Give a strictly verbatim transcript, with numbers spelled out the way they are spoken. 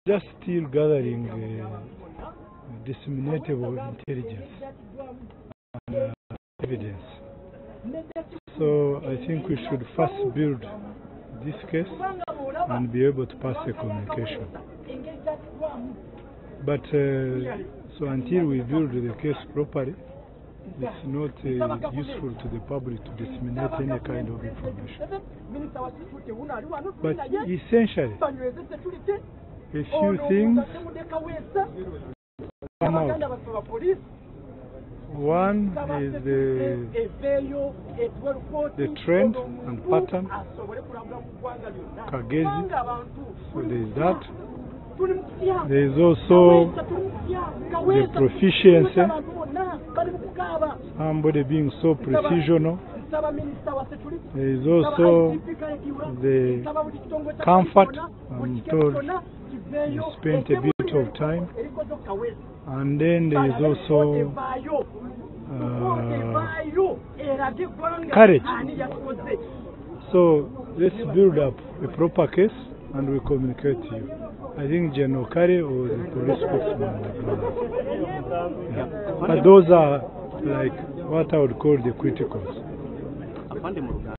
just still gathering uh, disseminatable intelligence and uh, evidence. So I think we should first build this case and be able to pass a communication. But uh, so until we build the case properly, it's not uh, useful to the public to disseminate any kind of information. But essentially, a few things come out. One is the, the trend and pattern, Kagezi, so there is that. There is also the proficiency, somebody being so precisional. There is also the comfort. I'm told you spent a bit of time. And then there is also uh, courage. So let's build up a proper case and we communicate to you. I think General Kare or the police spokesman. Yeah. But those are like what I would call the criticals.